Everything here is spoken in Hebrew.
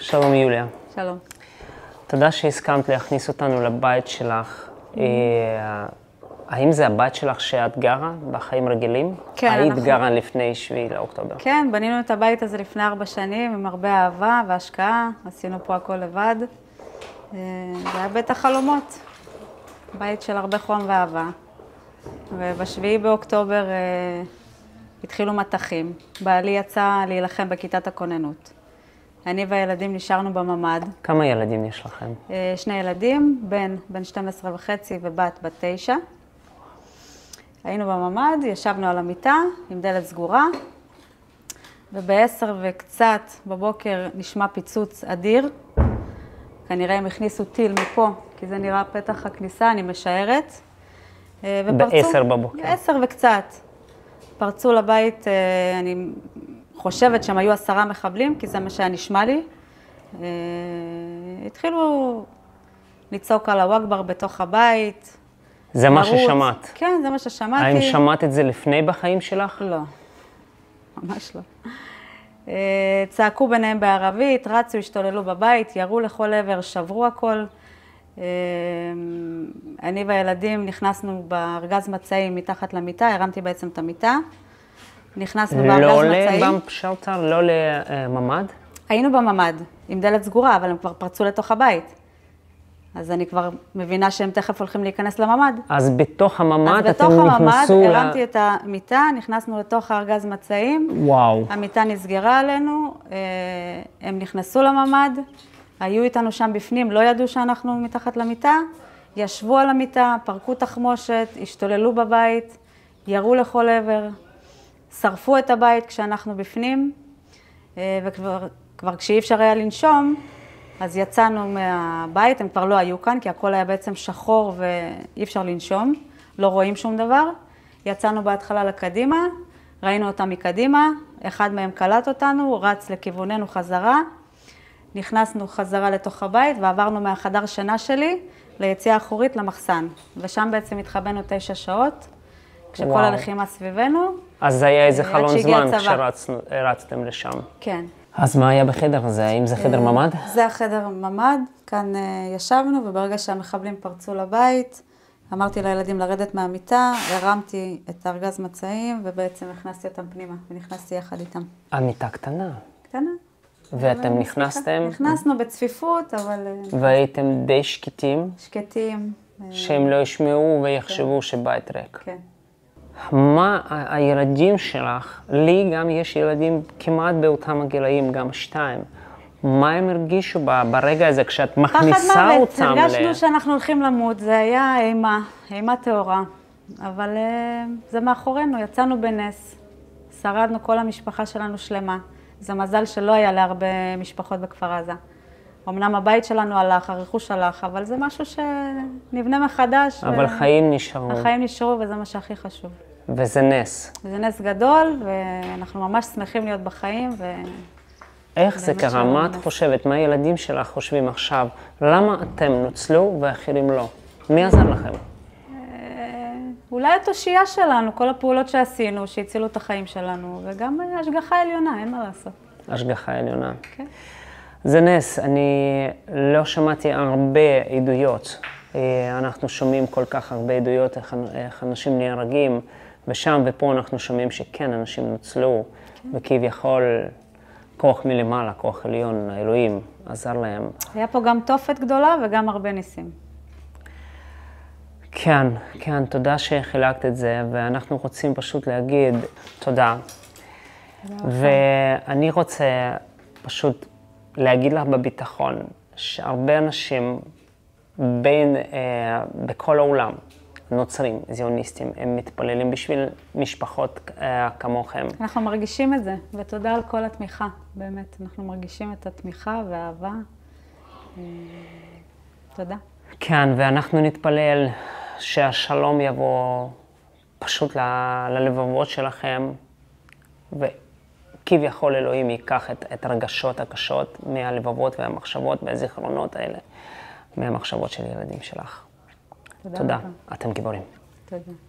שלום יוליה. שלום. תודה שהסכמת להכניס אותנו לבית שלך. האם זה הבית שלך שאת גרה בחיים רגילים? כן, היית גרה לפני 7 לאוקטובר. כן, בנינו את הבית הזה לפני 4 שנים עם הרבה אהבה והשקעה. עשינו פה הכל לבד. זה היה בית החלומות. בית של הרבה חום ואהבה. וב7 באוקטובר התחילו מתחים. בעלי יצא להילחם בכיתת הכוננות. אני והילדים נשארנו בממ"ד. כמה ילדים יש לכם? 2 ילדים, בן 12 וחצי ובת 9. היינו בממ"ד, ישבנו על המיטה עם דלת סגורה, וב10 וקצת בבוקר נשמע פיצוץ אדיר. כנראה הם הכניסו טיל מפה, כי זה נראה פתח הכניסה, אני משערת. ב10 בבוקר. 10 וקצת. פרצו לבית, אני חושבת שהם היו 10 מחבלים, כי זה מה שהיה נשמע לי. התחילו לצעוק על הוואגבר בתוך הבית. זה מה ששמעת? כן, זה מה ששמעתי. האם שמעת את זה לפני בחיים שלך? לא, ממש לא. צעקו ביניהם בערבית, רצו, השתוללו בבית, ירו לכל עבר, שברו הכל. אני והילדים נכנסנו בארגז מצעים מתחת למיטה, הרמתי בעצם את המיטה. נכנסנו בארגז מצעים. לא לבמפ שלטר, לא לממ"ד? היינו בממ"ד, עם דלת סגורה, אבל הם כבר פרצו לתוך הבית. אז אני כבר מבינה שהם תכף הולכים להיכנס לממ"ד. אז בתוך הממ"ד אתם נכנסו בתוך הממ"ד הרמתי את המיטה, נכנסנו לתוך הארגז מצעים. וואו. המיטה נסגרה עלינו, הם נכנסו לממ"ד, היו איתנו שם בפנים, לא ידעו שאנחנו מתחת למיטה, ישבו על המיטה, פרקו תחמושת, השתוללו בבית, ירו לכל עבר, שרפו את הבית כשאנחנו בפנים, וכבר כשאי אפשר היה לנשום, אז יצאנו מהבית, הם כבר לא היו כאן, כי הכל היה בעצם שחור ואי אפשר לנשום, לא רואים שום דבר. יצאנו בהתחלה לקדימה, ראינו אותם מקדימה, אחד מהם קלט אותנו, רץ לכיווננו חזרה, נכנסנו חזרה לתוך הבית ועברנו מהחדר שינה שלי ליציאה האחורית למחסן. ושם בעצם התחבאנו 9 שעות, כשכל הלחימה סביבנו. אז זה היה איזה חלון זמן כשרצתם לשם. כן. אז מה היה בחדר הזה? האם זה חדר ממ"ד? זה החדר ממ"ד, כאן ישבנו, וברגע שהמחבלים פרצו לבית, אמרתי לילדים לרדת מהמיטה, הרמתי את ארגז מצעים, ובעצם הכנסתי אותם פנימה, ונכנסתי יחד איתם. המיטה קטנה. קטנה. ואתם נכנסתם? נכנסנו בצפיפות, אבל... והייתם די שקטים? שקטים. שהם לא ישמעו ויחשבו שבית ריק. כן. מה הילדים שלך, לי גם יש ילדים כמעט באותם הגילאים, גם 2. מה הם הרגישו ברגע הזה כשאת מכניסה אותם הרגשנו שאנחנו הולכים למות, זה היה אימה טהורה. אבל זה מאחורינו, יצאנו בנס, שרדנו, כל המשפחה שלנו שלמה. זה מזל שלא היה להרבה משפחות בכפר עזה. אמנם הבית שלנו הלך, הרכוש הלך, אבל זה משהו שנבנה מחדש. אבל חיים נשארו. החיים נשארו, וזה מה שהכי חשוב. וזה נס. זה נס גדול, ואנחנו ממש שמחים להיות בחיים. איך זה קרה? מה את חושבת? מה הילדים שלך חושבים עכשיו? למה אתם נוצלו ואחרים לא? מי עזר לכם? אולי התושייה שלנו, כל הפעולות שעשינו, שהצילו את החיים שלנו, וגם השגחה עליונה, אין מה לעשות. השגחה עליונה. כן. זה נס, אני לא שמעתי הרבה עדויות. אנחנו שומעים כל כך הרבה עדויות, איך אנשים נהרגים, ושם ופה אנחנו שומעים שכן, אנשים נוצלו, וכביכול כוח מלמעלה, כוח עליון, האלוהים, עזר להם. היה פה גם תופת גדולה וגם הרבה ניסים. כן, תודה שחילקת את זה, ואנחנו רוצים פשוט להגיד תודה. ואני רוצה פשוט להגיד לך בביטחון, שהרבה אנשים בכל העולם, נוצרים, זיוניסטים, הם מתפללים בשביל משפחות כמוכם. אנחנו מרגישים את זה, ותודה על כל התמיכה, באמת. אנחנו מרגישים את התמיכה והאהבה. תודה. כן, ואנחנו נתפלל שהשלום יבוא פשוט ללבבות שלכם, כביכול אלוהים ייקח את הרגשות הקשות מהלבבות והמחשבות והזיכרונות האלה, מהמחשבות של ילדים שלך. תודה. אתם גיבורים. תודה.